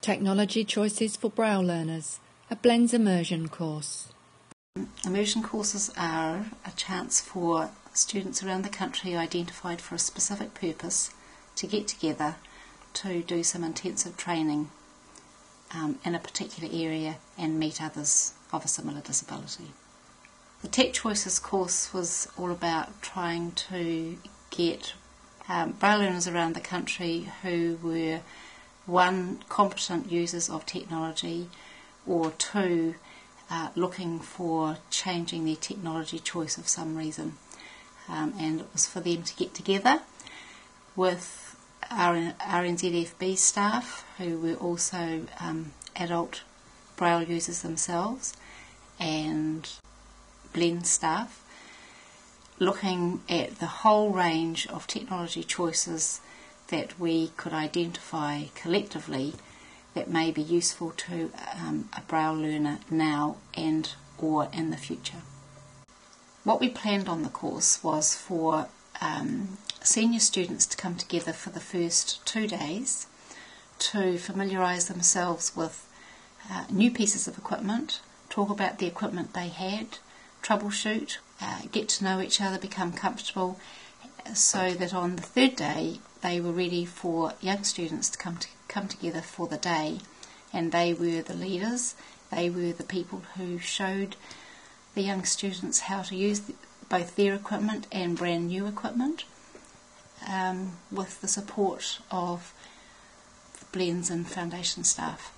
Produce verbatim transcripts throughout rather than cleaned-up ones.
Technology Choices for Braille Learners, a BLENNZ immersion course. Immersion courses are a chance for students around the country identified for a specific purpose to get together to do some intensive training um, in a particular area and meet others of a similar disability. The Tech Choices course was all about trying to get um, Braille learners around the country who were, one, competent users of technology, or two, uh, looking for changing their technology choice of some reason. Um, and it was for them to get together with our R N Z F B staff, who were also um, adult Braille users themselves, and BLENNZ staff, looking at the whole range of technology choices that we could identify collectively that may be useful to um, a Braille learner now and or in the future. What we planned on the course was for um, senior students to come together for the first two days to familiarise themselves with uh, new pieces of equipment, talk about the equipment they had, troubleshoot, uh, get to know each other, become comfortable, so that on the third day they were ready for young students to come to come together for the day, and they were the leaders. They were the people who showed the young students how to use the, both their equipment and brand new equipment, um, with the support of the BLENNZ and foundation staff.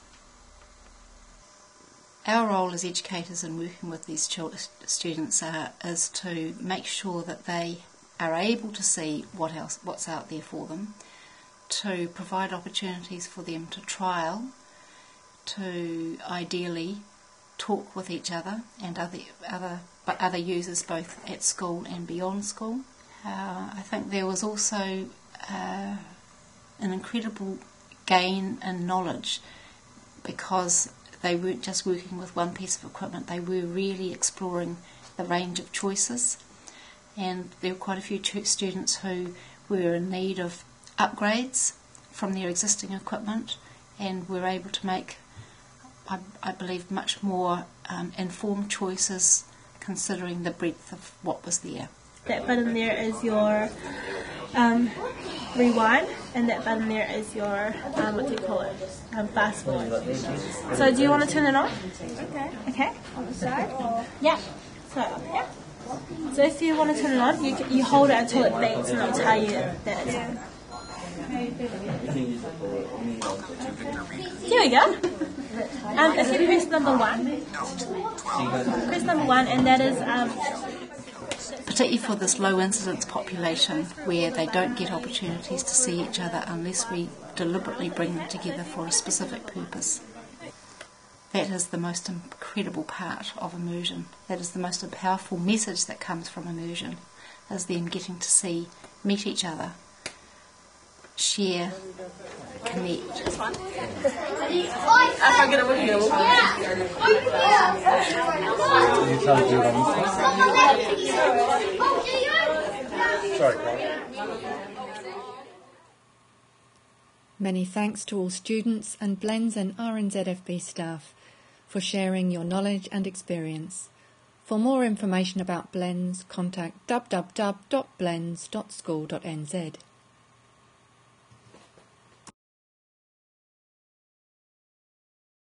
Our role as educators in working with these students are, is to make sure that they are able to see what else, what's out there for them, to provide opportunities for them to trial, to ideally talk with each other and other other but other users both at school and beyond school. Uh, I think there was also uh, an incredible gain in knowledge, because they weren't just working with one piece of equipment, they were really exploring the range of choices, and there were quite a few students who were in need of upgrades from their existing equipment and were able to make, I, I believe, much more um, informed choices considering the breadth of what was there. That button there is your um, rewind, and that button there is your, um, what do you call it, um, fast forward. So do you want to turn it on? Okay. Okay. On the side? Yeah. So, yeah. So if you want to turn it on, you, you hold it until it beeps and it'll tell you that it's on. Here we go. Um, if you press number one, press number one, and that is um, particularly for this low incidence population where they don't get opportunities to see each other unless we deliberately bring them together for a specific purpose. That is the most incredible part of immersion. That is the most powerful message that comes from immersion, is them getting to see, meet each other, share, connect. Many thanks to all students and BLENNZ and R N Z F B staff for sharing your knowledge and experience. For more information about BLENNZ, contact w w w dot blenz dot school dot n z.